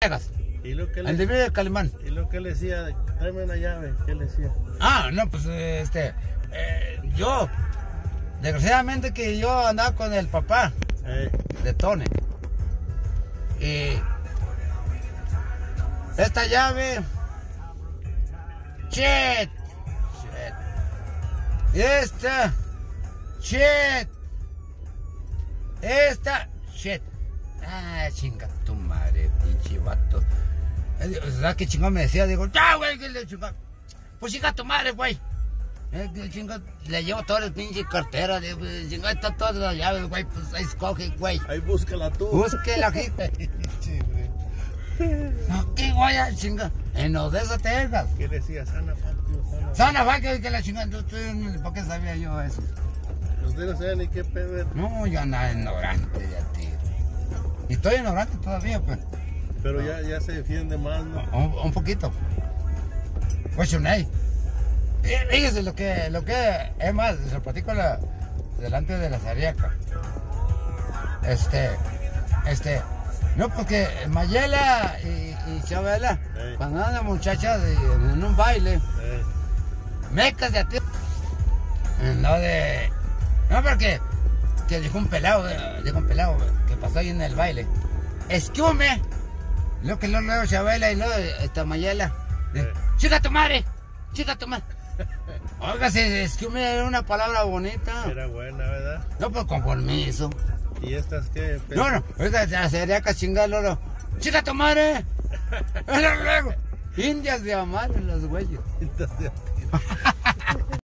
Texas. ¿Y lo que le, El de Calimán. ¿Y lo que le decía? Tráeme una llave. ¿Qué le decía? Ah, no, pues yo, desgraciadamente que yo andaba con el papá de Tony. Y esta llave, shit. Y esta, shit. Esta, shit. Ah, chinga tu madre, pinche vato. ¿Sabes qué chingón me decía? Digo, ya, güey, que le chingón. Pues chinga tu madre, güey. Le llevo toda la pinche cartera, chinga, está todas las llaves, güey. Pues ahí escoge, güey. Ahí búscala tú. Búsquela aquí. No, ¿qué voy a chingar? En Odessa, Texas. ¿Qué decía? Sana Factio, Sana Factio, que la chingada. ¿Por qué sabía yo eso? Usted no sabe ni qué pedo. No, yo andaba ignorante de a ti. Y estoy ignorante todavía, pues. Pero ya se defiende más, ¿no? Un poquito. Cuestioné. Fíjese lo que es más, se lo platico delante de la Zariaca. No, porque Mayela y Chabela, cuando andan muchachas en un baile, mecas de a ti. No, porque que dijo un pelado que pasó ahí en el baile. Escúme. Lo que luego Chabela y luego esta Mayela. Chica tu madre. Oiga, escúme era una palabra bonita. Era buena, ¿verdad? No, pues con permiso. ¿Y estas qué? No, ahorita sería que chingar loro. ¡Chica tu madre! Luego, indias de amar en los güeyes.